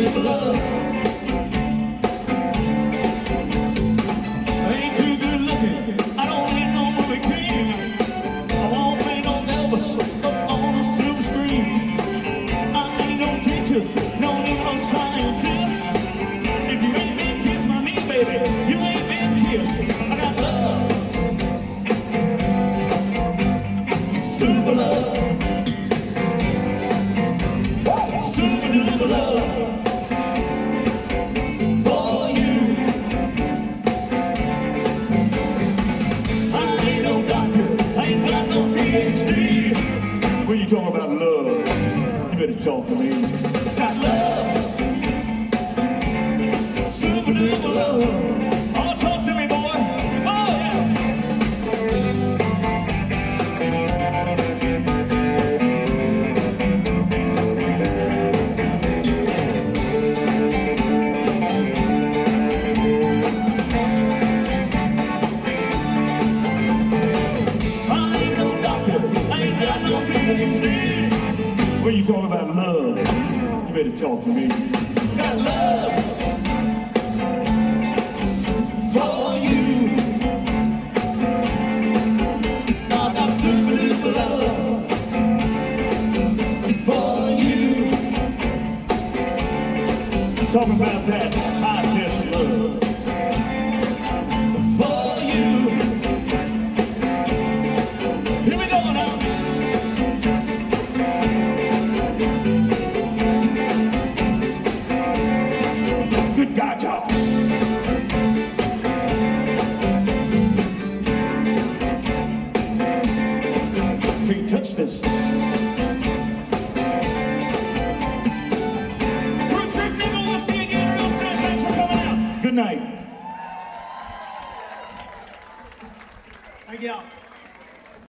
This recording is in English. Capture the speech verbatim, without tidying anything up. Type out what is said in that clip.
super love. I ain't too good looking. I don't need no movie king. I won't play no Elvis up on the silver screen. I ain't no teacher, no need no scientist. If you ain't been kissed by me, baby, you ain't been kissed. I got love, super love, super duper love for you. I ain't no doctor, I ain't got no P H D. When you talk about love, you better talk to me. Got love, super duper love. Oh, talk to me, boy. Oh, yeah. I ain't no doctor, I ain't got no P H D. When you talk about love, you better talk to me. Got love for you. I got super duper love for you. Talking about that high test love for you. Here we go now. Good God, y'all. Can't touch this. Protecting the listening again, real sad. Thanks for coming out. Good night. Thank y'all.